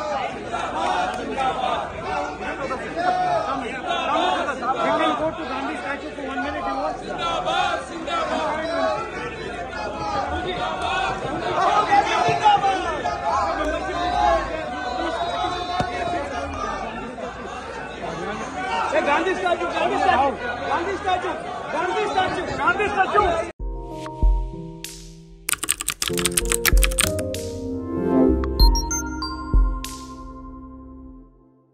can go to Gandhi statue for 1 minute. You watch Gandhi statue, Gandhi statue, Gandhi statue, Gandhi statue, Gandhi statue.